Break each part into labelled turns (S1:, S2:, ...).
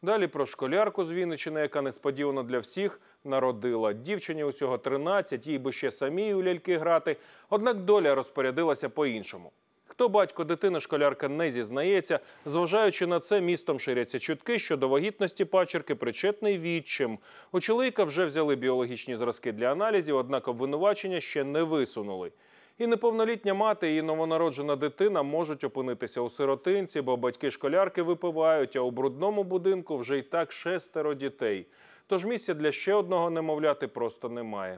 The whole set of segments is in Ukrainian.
S1: Далі про школярку з Вінниччини, яка несподівано для всіх народила. Дівчині усього 13, їй би ще самій у ляльки грати. Однак доля розпорядилася по-іншому. Хто батько дитини, школярка не зізнається. Зважаючи на це, містом ширяться чутки, що до вагітності пачерки причетний відчим. У чоловіка вже взяли біологічні зразки для аналізів, однак обвинувачення ще не висунули. І неповнолітня мати, і новонароджена дитина можуть опинитися у сиротинці, бо батьки школярки випивають, а у брудному будинку вже й так 6 дітей. Тож місця для ще одного немовляти просто немає.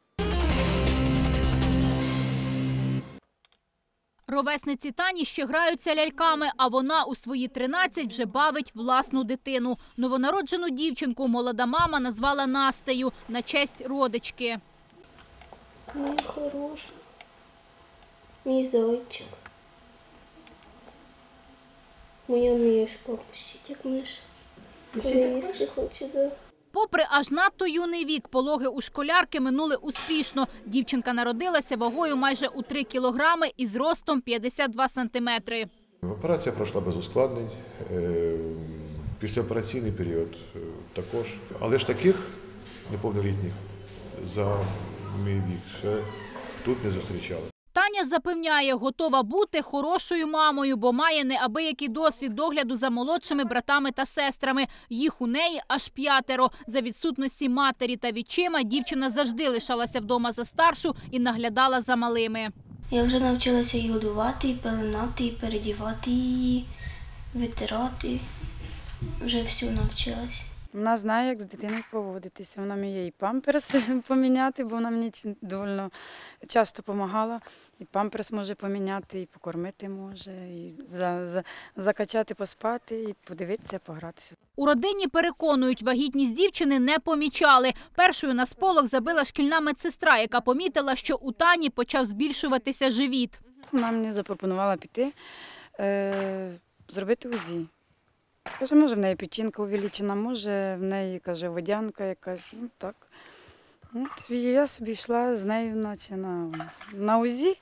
S2: Ровесниці Тані ще граються ляльками, а вона у свої 13 вже бавить власну дитину. Новонароджену дівчинку молода мама назвала Настею на честь родички.
S3: Моя хороша, мій зайчик, моя мишка, пустіть як миша, коли їсти хоче, да.
S2: Попри аж надто юний вік, пологи у школярки минули успішно. Дівчинка народилася вагою майже у 3 кілограми і зростом 52 сантиметри.
S4: Операція пройшла без ускладнень, післяопераційний період також. Але ж таких неповнолітніх за мій вік ще тут не зустрічали.
S2: Таня запевняє, готова бути хорошою мамою, бо має неабиякий досвід догляду за молодшими братами та сестрами. Їх у неї аж 5. За відсутності матері та відчима дівчина завжди лишалася вдома за старшу і наглядала за малими.
S3: Я вже навчилася і годувати, і пеленати, і передівати її, витирати. Вже все навчилася.
S5: Вона знає, як з дитиною поводитися. Вона вміє і памперс поміняти, бо вона мені доволі часто допомагала. І памперс може поміняти, і покормити може, і закачати, поспати, і подивитися, погратися.
S2: У родині переконують, вагітність дівчини не помічали. Першою на сполох забила шкільна медсестра, яка помітила, що у Тані почав збільшуватися живіт.
S5: Вона мені запропонувала піти, зробити УЗІ. Каже, може в неї печінка увеличена, може в неї, каже, водянка якась, ну так. От, і я собі йшла з нею наче на УЗІ.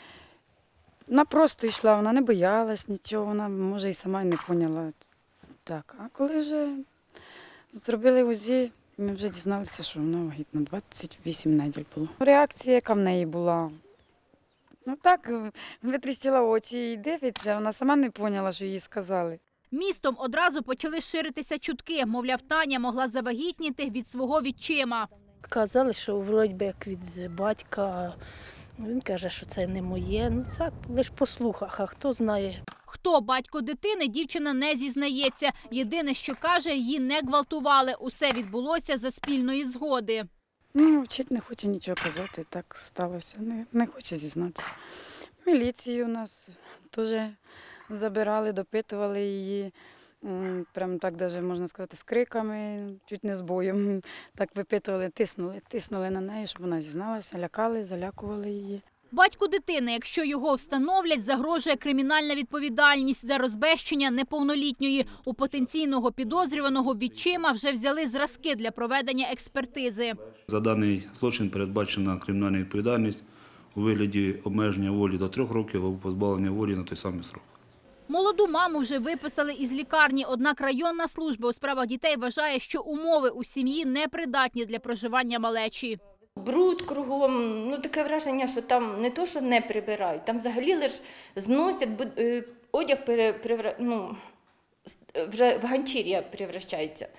S5: Вона просто йшла, вона не боялась нічого, вона, може, і сама не поняла. Так, а коли вже зробили УЗІ, ми вже дізналися, що вона вагітна, 28 неділь було. Реакція, яка в неї була, ну так, витріщила очі і дивиться, вона сама не поняла, що їй сказали.
S2: Містом одразу почали ширитися чутки. Мовляв, Таня могла завагітніти від свого відчима.
S6: Казали, що вроді би як від батька. Він каже, що це не моє. Ну так, лише по слухах, а хто знає.
S2: Хто батько дитини, дівчина не зізнається. Єдине, що каже, її не гвалтували. Усе відбулося за спільної згоди.
S5: Ну, вчить не хоче нічого казати, так сталося, не хоче зізнатися. Міліцію у нас теж забирали, допитували її, прямо так навіть можна сказати, з криками, чуть не з боєм. Так випитували, тиснули на неї, щоб вона зізналася, лякали, залякували її.
S2: Батьку дитини, якщо його встановлять, загрожує кримінальна відповідальність за розбещення неповнолітньої. У потенційного підозрюваного відчима вже взяли зразки для проведення експертизи.
S7: За даний злочин передбачена кримінальна відповідальність у вигляді обмеження волі до 3 років або позбавлення волі на той самий строк.
S2: Молоду маму вже виписали із лікарні, однак районна служба у справах дітей вважає, що умови у сім'ї непридатні для проживання малечі.
S8: Бруд кругом, ну таке враження, що там не то, що не прибирають, там взагалі лише зносять, одяг вже в ганчір'я перевращається.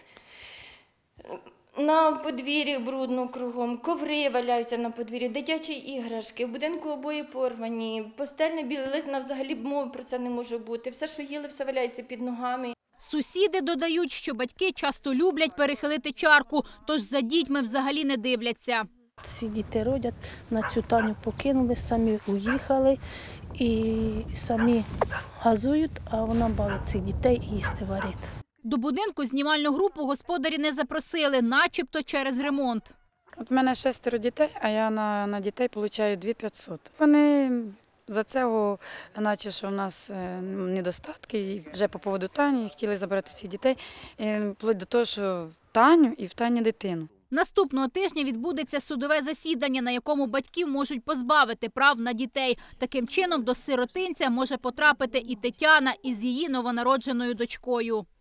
S8: На подвір'ї брудно кругом, коври валяються на подвір'ї, дитячі іграшки, в будинку обої порвані, постельна білизна, взагалі мови про це не може бути. Все, що їли, все валяється під ногами.
S2: Сусіди додають, що батьки часто люблять перехилити чарку, тож за дітьми взагалі не дивляться.
S6: Ці діти родять, на цю Таню покинули, самі уїхали і самі газують, а вона бавить цих дітей і їсти варить.
S2: До будинку знімальну групу господарі не запросили, начебто через ремонт.
S5: От в мене 6 дітей, а я на дітей отримую 2500. Вони за цього, наче що в нас недостатки, і вже по поводу Тані хотіли забрати всіх дітей, вплоть до того, що Таню і в Тані дитину.
S2: Наступного тижня відбудеться судове засідання, на якому батьків можуть позбавити прав на дітей. Таким чином до сиротинця може потрапити і Тетяна із її новонародженою дочкою.